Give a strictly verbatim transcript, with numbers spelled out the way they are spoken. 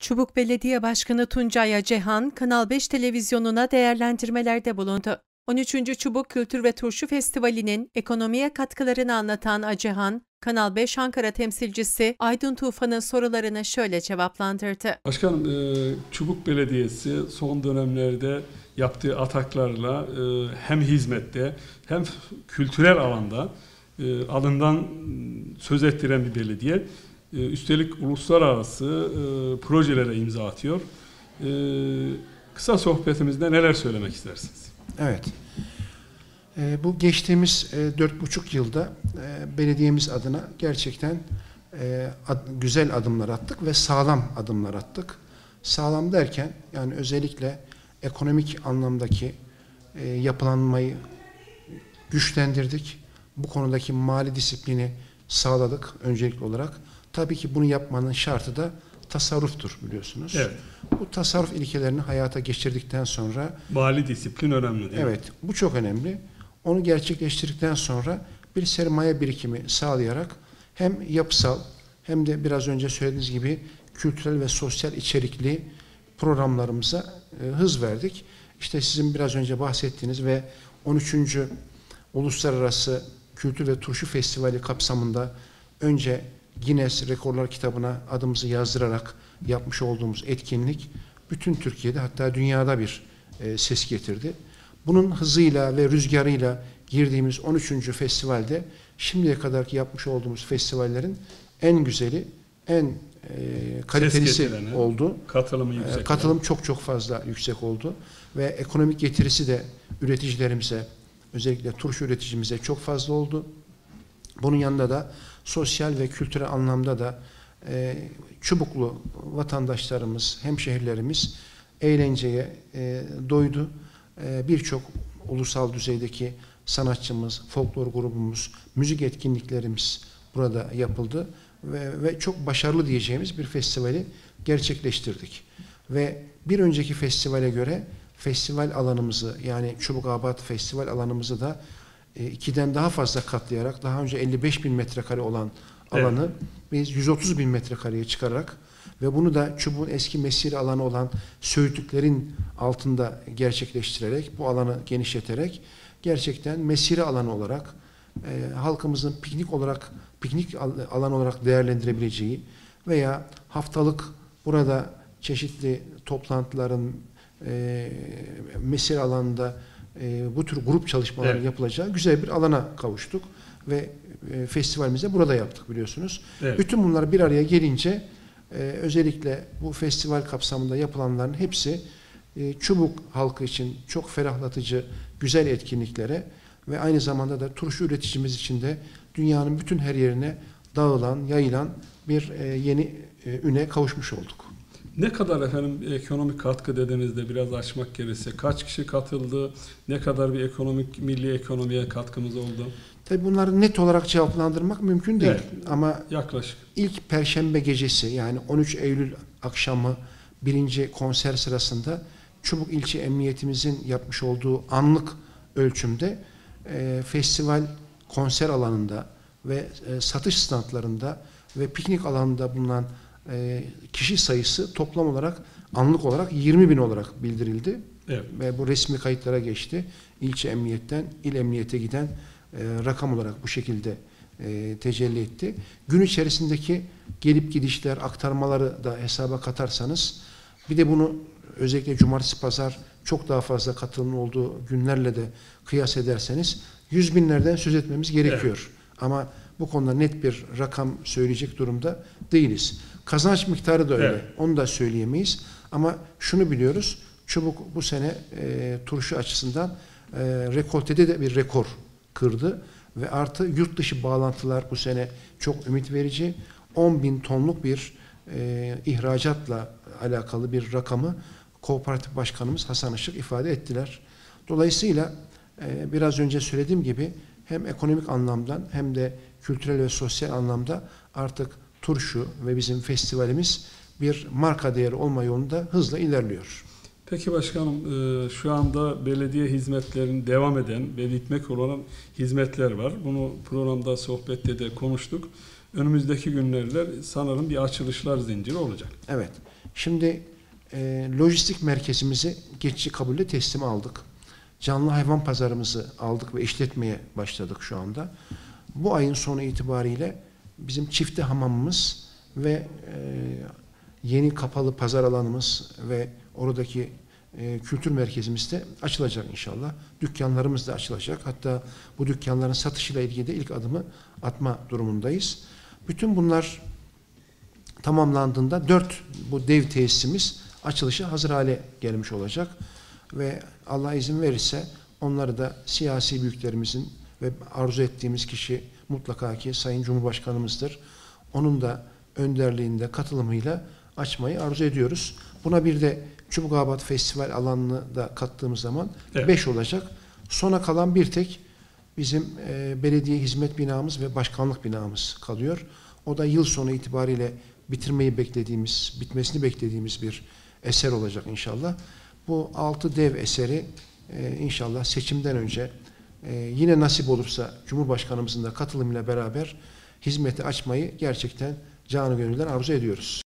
Çubuk Belediye Başkanı Tuncay Acehan, Kanal beş televizyonuna değerlendirmelerde bulundu. on üçüncü Çubuk Kültür ve Turşu Festivali'nin ekonomiye katkılarını anlatan Acehan, Kanal beş Ankara temsilcisi Aydın Tufan'ın sorularını şöyle cevaplandırdı. Başkanım, Çubuk Belediyesi son dönemlerde yaptığı ataklarla hem hizmette hem kültürel alanda adından söz ettiren bir belediye. Üstelik uluslararası projelere imza atıyor. Kısa sohbetimizde neler söylemek istersiniz? Evet. Bu geçtiğimiz dört buçuk yılda belediyemiz adına gerçekten güzel adımlar attık ve sağlam adımlar attık. Sağlam derken yani özellikle ekonomik anlamdaki yapılanmayı güçlendirdik. Bu konudaki mali disiplini sağladık öncelikli olarak. Tabii ki bunu yapmanın şartı da tasarruftur biliyorsunuz. Evet. Bu tasarruf ilkelerini hayata geçirdikten sonra... Mali disiplin önemli değil mi? Evet, bu çok önemli. Onu gerçekleştirdikten sonra bir sermaye birikimi sağlayarak hem yapısal hem de biraz önce söylediğiniz gibi kültürel ve sosyal içerikli programlarımıza e, hız verdik. İşte sizin biraz önce bahsettiğiniz ve on üçüncü Uluslararası Kültür ve Turşu Festivali kapsamında önce Guinness Rekorlar kitabına adımızı yazdırarak yapmış olduğumuz etkinlik bütün Türkiye'de hatta dünyada bir e, ses getirdi. Bunun hızıyla ve rüzgarıyla girdiğimiz on üçüncü festivalde şimdiye kadarki yapmış olduğumuz festivallerin en güzeli, en e, kalitelisi oldu. Katılımı yüksek. E, katılım çok çok fazla yüksek oldu ve ekonomik getirisi de üreticilerimize, özellikle turşu üreticimize çok fazla oldu. Bunun yanında da sosyal ve kültürel anlamda da e, Çubuklu vatandaşlarımız, hemşehrilerimiz eğlenceye e, doydu. E, Birçok ulusal düzeydeki sanatçımız, folklor grubumuz, müzik etkinliklerimiz burada yapıldı ve, ve çok başarılı diyeceğimiz bir festivali gerçekleştirdik. Ve bir önceki festivale göre festival alanımızı yani Çubuk-Abat festival alanımızı da ikiden daha fazla katlayarak daha önce elli beş bin metrekare olan alanı evet. biz yüz otuz bin metrekareye çıkararak ve bunu da Çubuk'un eski mesire alanı olan Söğütlüklerin altında gerçekleştirerek bu alanı genişleterek gerçekten mesire alanı olarak e, halkımızın piknik olarak piknik alanı olarak değerlendirebileceği veya haftalık burada çeşitli toplantıların e, mesire alanında E, bu tür grup çalışmaları evet. yapılacağı güzel bir alana kavuştuk ve e, festivalimizi burada yaptık biliyorsunuz. Evet. Bütün bunlar bir araya gelince e, özellikle bu festival kapsamında yapılanların hepsi e, Çubuk halkı için çok ferahlatıcı güzel etkinliklere ve aynı zamanda da turşu üreticimiz için de dünyanın bütün her yerine dağılan, yayılan bir e, yeni e, üne kavuşmuş olduk. Ne kadar efendim ekonomik katkı dediğinizde biraz açmak gerekirse kaç kişi katıldı? Ne kadar bir ekonomik milli ekonomiye katkımız oldu? Tabii bunları net olarak cevaplandırmak mümkün değil. Evet, ama yaklaşık. İlk Perşembe gecesi yani on üç Eylül akşamı birinci konser sırasında Çubuk İlçe Emniyetimizin yapmış olduğu anlık ölçümde e, festival konser alanında ve e, satış standlarında ve piknik alanında bulunan E, kişi sayısı toplam olarak anlık olarak yirmi bin olarak bildirildi. Evet. Ve bu resmi kayıtlara geçti. İlçe emniyetten il emniyete giden e, rakam olarak bu şekilde e, tecelli etti. Gün içerisindeki gelip gidişler, aktarmaları da hesaba katarsanız bir de bunu özellikle cumartesi pazar çok daha fazla katılımın olduğu günlerle de kıyas ederseniz yüz binlerden söz etmemiz gerekiyor. Evet. Ama bu konuda net bir rakam söyleyecek durumda değiliz. Kazanç miktarı da öyle. Evet. Onu da söyleyemeyiz. Ama şunu biliyoruz. Çubuk bu sene e, turşu açısından e, rekoltede de bir rekor kırdı. Ve artı yurt dışı bağlantılar bu sene çok ümit verici. on bin tonluk bir e, ihracatla alakalı bir rakamı Kooperatif Başkanımız Hasan Işık ifade ettiler. Dolayısıyla e, biraz önce söylediğim gibi hem ekonomik anlamdan hem de kültürel ve sosyal anlamda artık turşu ve bizim festivalimiz bir marka değeri olma yolunda hızla ilerliyor. Peki başkanım, şu anda belediye hizmetlerinin devam eden ve bitmek olan hizmetler var. Bunu programda, sohbette de konuştuk. Önümüzdeki günlerde sanırım bir açılışlar zinciri olacak. Evet. Şimdi e, lojistik merkezimizi geçici kabulle teslim aldık. Canlı hayvan pazarımızı aldık ve işletmeye başladık şu anda. Bu ayın sonu itibariyle bizim çifte hamamımız ve e, yeni kapalı pazar alanımız ve oradaki e, kültür merkezimiz de açılacak inşallah. Dükkanlarımız da açılacak. Hatta bu dükkanların satışıyla ilgili de ilk adımı atma durumundayız. Bütün bunlar tamamlandığında dört bu dev tesisimiz açılışa hazır hale gelmiş olacak. Ve Allah izin verirse onları da siyasi büyüklerimizin ve arzu ettiğimiz kişi mutlaka ki Sayın Cumhurbaşkanımızdır. Onun da önderliğinde, katılımıyla açmayı arzu ediyoruz. Buna bir de Çubukabat Festival alanını da kattığımız zaman evet. beş olacak. Sona kalan bir tek bizim e, belediye hizmet binamız ve başkanlık binamız kalıyor. O da yıl sonu itibariyle bitirmeyi beklediğimiz, bitmesini beklediğimiz bir eser olacak inşallah. Bu altı dev eseri e, inşallah seçimden önce e, yine nasip olursa Cumhurbaşkanımızın da katılımıyla beraber hizmeti açmayı gerçekten canı gönülden arzu ediyoruz.